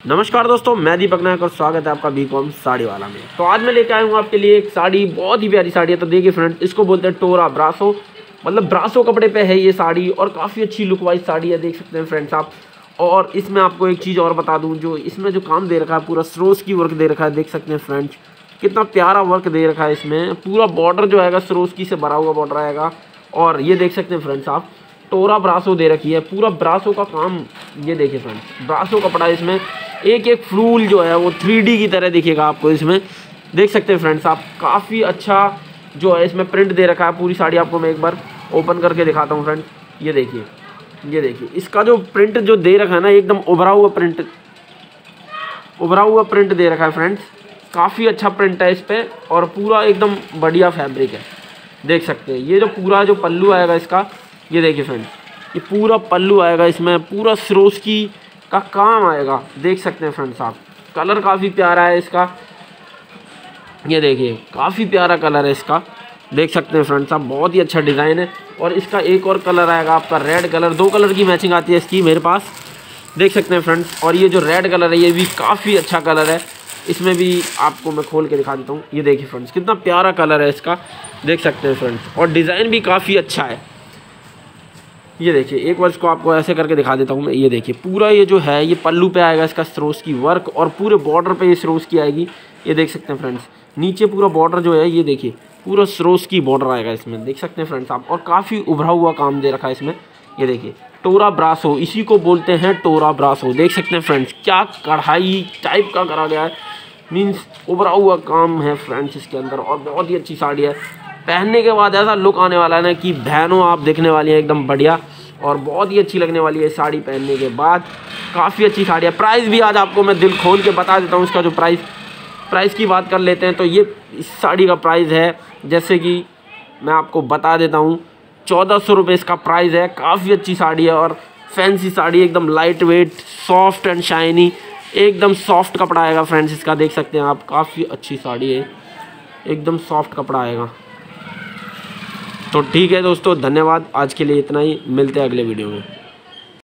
नमस्कार दोस्तों, मैं दीपक नायक और स्वागत है आपका बीकॉम साड़ी वाला में। तो आज मैं लेके आया हूँ आपके लिए एक साड़ी, बहुत ही प्यारी साड़ी है। तो देखिए फ्रेंड, इसको बोलते हैं टोरा ब्रासो, मतलब ब्रासो कपड़े पे है ये साड़ी और काफ़ी अच्छी लुक वाइज साड़ी है, देख सकते हैं फ्रेंड्स आप। और इसमें आपको एक चीज़ और बता दूँ, जो इसमें जो काम दे रखा है पूरा सरोज की वर्क दे रखा है, देख सकते हैं फ्रेंड्स कितना प्यारा वर्क दे रखा है। इसमें पूरा बॉर्डर जो आएगा सरोज की से भरा हुआ बॉर्डर आएगा। और ये देख सकते हैं फ्रेंड्स आप, टोरा ब्रासो दे रखी है, पूरा ब्रासो का काम। ये देखिए फ्रेंड्स, ब्रासो कपड़ा, इसमें एक एक फूल जो है वो 3D की तरह दिखेगा आपको इसमें, देख सकते हैं फ्रेंड्स आप। काफ़ी अच्छा जो है इसमें प्रिंट दे रखा है। पूरी साड़ी आपको मैं एक बार ओपन करके दिखाता हूँ फ्रेंड्स। ये देखिए इसका जो प्रिंट जो दे रखा है ना, एकदम उभरा हुआ प्रिंट दे रखा है फ्रेंड्स। काफ़ी अच्छा प्रिंट है इस पर और पूरा एकदम बढ़िया फैब्रिक है, देख सकते हैं। ये जो पूरा जो पल्लू आएगा इसका, ये देखिए फ्रेंड्स, ये पूरा पल्लू आएगा, इसमें पूरा सरोस्की का काम आएगा, देख सकते हैं फ्रेंड्स आप। कलर काफ़ी प्यारा है इसका, ये देखिए काफ़ी प्यारा कलर है इसका, देख सकते हैं फ्रेंड्स आप। बहुत ही अच्छा डिज़ाइन है। और इसका एक और कलर आएगा आपका रेड कलर, 2 कलर की मैचिंग आती है इसकी मेरे पास, देख सकते हैं फ्रेंड्स। और ये जो रेड कलर है ये भी काफ़ी अच्छा कलर है, इसमें भी आपको मैं खोल के दिखा देता हूँ। ये देखिए फ्रेंड्स, कितना प्यारा कलर है इसका, देख सकते हैं फ्रेंड्स। और डिज़ाइन भी काफ़ी अच्छा है। ये देखिए एक बार इसको आपको ऐसे करके दिखा देता हूँ मैं। ये देखिए पूरा ये जो है ये पल्लू पे आएगा इसका सरोज की वर्क, और पूरे बॉर्डर पे ये सरोज की आएगी, ये देख सकते हैं फ्रेंड्स। नीचे पूरा बॉर्डर जो है ये देखिए पूरा सरोज की बॉर्डर आएगा इसमें, देख सकते हैं फ्रेंड्स आप। और काफ़ी उभरा हुआ काम दे रखा है इसमें। ये देखिए टोरा ब्रासो, इसी को बोलते हैं टोरा ब्रासो, देख सकते हैं फ्रेंड्स। क्या कढ़ाई टाइप का करा गया है, मीन्स उभरा हुआ काम है फ्रेंड्स इसके अंदर। और बहुत ही अच्छी साड़ी है, पहनने के बाद ऐसा लुक आने वाला है ना कि बहनों आप देखने वाली है एकदम बढ़िया, और बहुत ही अच्छी लगने वाली है साड़ी पहनने के बाद। काफ़ी अच्छी साड़ी है। प्राइस भी आज आपको मैं दिल खोल के बता देता हूँ इसका। जो प्राइस की बात कर लेते हैं तो ये इस साड़ी का प्राइस है, जैसे कि मैं आपको बता देता हूँ, 1400 रुपये इसका प्राइस है। काफ़ी अच्छी साड़ी है और फैंसी साड़ी, एकदम light weight, soft and shiny, एकदम सॉफ्ट कपड़ा आएगा फ्रेंड्स इसका, देख सकते हैं आप। काफ़ी अच्छी साड़ी है, एकदम सॉफ्ट कपड़ा आएगा। तो ठीक है दोस्तों, धन्यवाद। आज के लिए इतना ही, मिलते हैं अगले वीडियो में।